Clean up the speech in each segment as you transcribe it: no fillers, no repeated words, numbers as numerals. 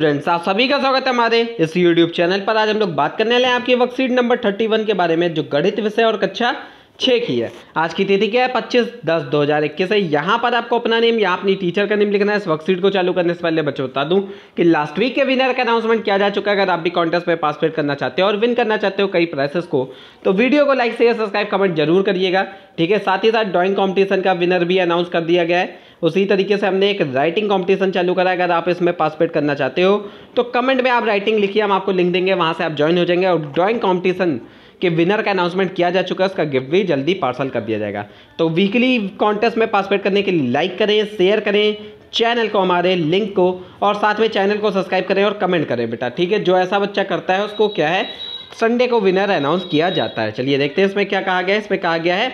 Friends, आप सभी का स्वागत है हमारे इस YouTube चैनल पर। आज हम लोग बात करने वाले हैं आपकी वर्कशीट नंबर 31 के बारे में, जो गणित विषय और कक्षा 6 की है। आज की तिथि क्या है? 25/10/2021 है। यहाँ पर आपको अपना नेम या अपनी टीचर का नेम लिखना है। इस वर्कशीट को चालू करने से पहले बच्चों बता दूं कि लास्ट वीक के विनर का अनाउंसमेंट किया जा चुका है। अगर आप भी कॉन्टेस्ट में पार्टिसिपेट करना चाहते हो और विन करना चाहते हो कई प्राइसेस को, तो वीडियो को लाइक शेयर सब्सक्राइब कमेंट जरूर करिएगा, ठीक है। साथ ही साथ ड्राइंग कॉम्पिटिशन का विनर भी अनाउंस कर दिया गया है। उसी तरीके से हमने एक राइटिंग कंपटीशन चालू करा है। अगर आप इसमें पार्टिसिपेट करना चाहते हो तो कमेंट में आप राइटिंग लिखिए, हम आपको लिंक देंगे, वहां से आप ज्वाइन हो जाएंगे। और ड्राइंग कंपटीशन के विनर का अनाउंसमेंट किया जा चुका है, उसका गिफ्ट भी जल्दी पार्सल कर दिया जाएगा। तो वीकली कॉन्टेस्ट में पार्टिसिपेट करने के लिए लाइक करें, शेयर करें चैनल को, हमारे लिंक को, और साथ में चैनल को सब्सक्राइब करें और कमेंट करें बेटा, ठीक है। जो ऐसा बच्चा करता है उसको क्या है, संडे को विनर अनाउंस किया जाता है। चलिए देखते हैं इसमें क्या कहा गया है। इसमें कहा गया है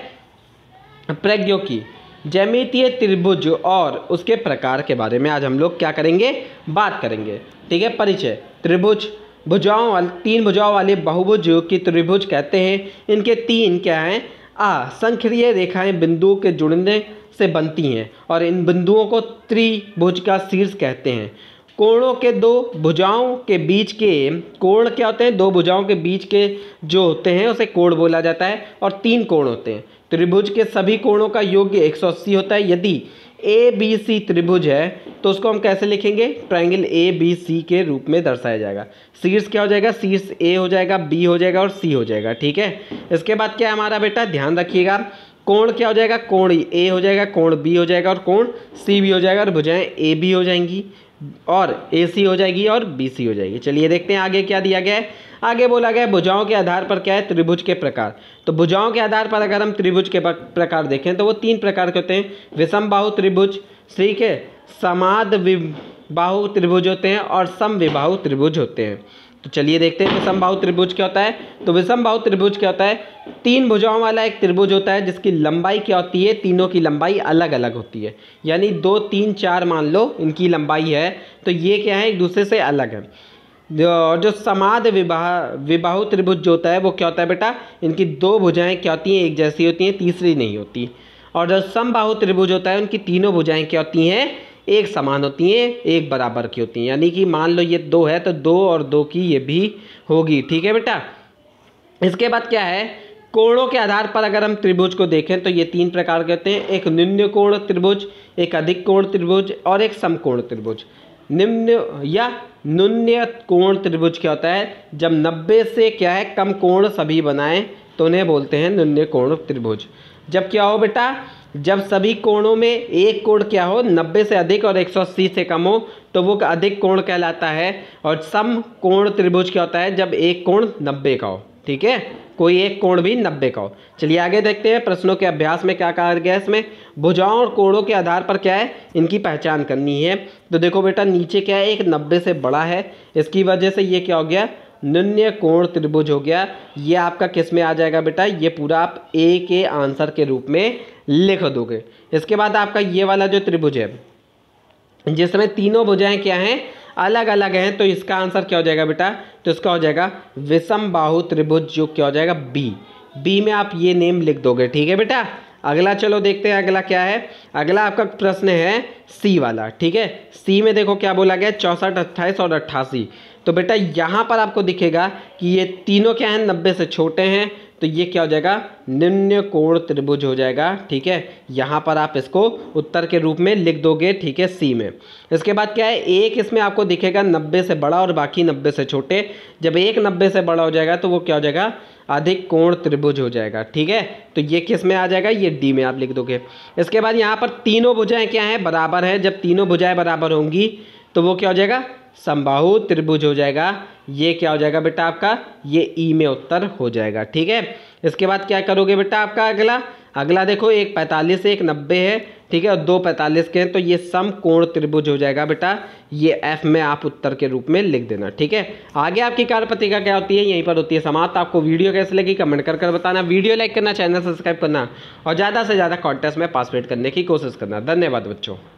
प्रौद्योगिकी ज्यामितीय त्रिभुज और उसके प्रकार के बारे में आज हम लोग क्या करेंगे, बात करेंगे, ठीक है। परिचय। त्रिभुज भुजाओं वाले, तीन भुजाओं वाले बहुभुज की त्रिभुज कहते हैं। इनके तीन क्या हैं, संख्यीय रेखाएं बिंदुओं के जुड़ने से बनती हैं और इन बिंदुओं को त्रिभुज का शीर्ष कहते हैं। कोणों के दो भुजाओं के बीच के कोण क्या होते हैं, दो भुजाओं के बीच के जो होते हैं उसे कोण बोला जाता है। और तीन कोण होते हैं। त्रिभुज के सभी कोणों का योग 180 होता है। यदि ए बी सी त्रिभुज है तो उसको हम कैसे लिखेंगे, ट्रायंगल ए बी सी के रूप में दर्शाया जाएगा। शीर्ष क्या हो जाएगा, शीर्ष ए हो जाएगा, बी हो जाएगा और सी हो जाएगा, ठीक है। इसके बाद क्या है हमारा बेटा, ध्यान रखिएगा, कोण क्या हो जाएगा, कोण ए हो जाएगा, कोण बी हो जाएगा और कोण सी भी हो जाएगा। और भुजाएं ए बी हो जाएंगी और ए सी हो जाएगी और बी सी हो जाएगी। चलिए देखते हैं आगे क्या दिया गया है। आगे बोला गया है भुजाओं के आधार पर क्या है, त्रिभुज के प्रकार। तो भुजाओं के आधार पर अगर हम त्रिभुज के प्रकार देखें तो वो तीन प्रकार के होते हैं। विषम बाहु त्रिभुज, ठीक है, समाद बाहु त्रिभुज होते हैं और समविबाहु त्रिभुज होते हैं। तो चलिए देखते हैं विषम बाहु त्रिभुज क्या होता है। तो विषम बाहु त्रिभुज क्या होता है, तीन भुजाओं वाला एक त्रिभुज होता है जिसकी लंबाई क्या होती है, तीनों की लंबाई अलग अलग होती है। यानी 2 3 4 मान लो इनकी लंबाई है, तो ये क्या है, एक दूसरे से अलग है। और जो समाद विबाहु त्रिभुज जो होता है वो क्या होता है बेटा, इनकी दो भुजाएं क्या होती हैं, एक जैसी होती हैं, तीसरी नहीं होती। और जो समबाहु त्रिभुज होता है उनकी तीनों भुजाएं क्या होती हैं, एक समान होती हैं, एक बराबर की होती हैं। यानी कि मान लो ये 2 है तो 2 और 2 की ये भी होगी, ठीक है बेटा। इसके बाद क्या है, कोणों के आधार पर अगर हम त्रिभुज को देखें तो ये तीन प्रकार के होते हैं। एक निम्न कोण त्रिभुज, एक अधिक कोण त्रिभुज और एक समकोण त्रिभुज। निम्न या न्यून्य कोण त्रिभुज क्या होता है, जब 90 से क्या है कम कोण सभी बनाएं तो उन्हें बोलते हैं न्यून्य कोण त्रिभुज। जब क्या हो बेटा, जब सभी कोणों में एक कोण क्या हो 90 से अधिक और 180 से कम हो तो वो अधिक कोण कहलाता है। और सम कोण त्रिभुज क्या होता है, जब एक कोण 90 का हो, ठीक है, कोई एक कोण भी 90 का हो। चलिए आगे देखते हैं प्रश्नों के अभ्यास में क्या कहा गया है। इसमें भुजाओं और कोणों के आधार पर क्या है, इनकी पहचान करनी है। तो देखो बेटा, नीचे क्या है, एक 90 से बड़ा है, इसकी वजह से ये क्या हो गया, न्यून्य कोण त्रिभुज हो गया। ये आपका किस में आ जाएगा बेटा, ये पूरा आप ए के आंसर के रूप में लिख दोगे। इसके बाद आपका ये वाला जो त्रिभुज है जिसमें तीनों भुजाएं क्या हैं, अलग अलग हैं, तो इसका आंसर क्या हो जाएगा बेटा, तो इसका हो जाएगा विषम बाहु त्रिभुज, जो क्या हो जाएगा बी। बी में आप ये नेम लिख दोगे, ठीक है बेटा। अगला चलो देखते हैं अगला क्या है। अगला आपका प्रश्न है सी वाला, ठीक है। सी में देखो क्या बोला गया, 64 28 और 88। तो बेटा यहाँ पर आपको दिखेगा कि ये तीनों क्या हैं, 90 से छोटे हैं, तो ये क्या हो जाएगा, निम्न कोण त्रिभुज हो जाएगा, ठीक है। यहाँ पर आप इसको उत्तर के रूप में लिख दोगे, ठीक है, सी में। इसके बाद क्या है, एक इसमें आपको दिखेगा 90 से बड़ा और बाकी 90 से छोटे। जब एक 90 से बड़ा हो जाएगा तो वो क्या हो जाएगा, अधिक कोण त्रिभुज हो जाएगा, ठीक है। तो ये किस में आ जाएगा, ये डी में आप लिख दोगे। इसके बाद यहाँ पर तीनों भुजाएं क्या हैं, बराबर है। जब तीनों भुजाएं बराबर होंगी तो वो क्या हो जाएगा, समबाहु त्रिभुज हो जाएगा। ये क्या हो जाएगा बेटा आपका, ये ई में उत्तर हो जाएगा, ठीक है। इसके बाद क्या करोगे बेटा, आपका अगला देखो, एक 45 से एक 90 है, ठीक है, और 2 45 के हैं, तो ये समकोण त्रिभुज हो जाएगा बेटा। ये एफ में आप उत्तर के रूप में लिख देना, ठीक है। आगे आपकी कार्यपत्रिका क्या होती है, यहीं पर होती है समाप्त। आपको वीडियो कैसे लगी कमेंट कर बताना, वीडियो लाइक करना, चैनल सब्सक्राइब करना और ज़्यादा से ज़्यादा कॉन्टेस्ट में पार्टिसिपेट करने की कोशिश करना। धन्यवाद बच्चों।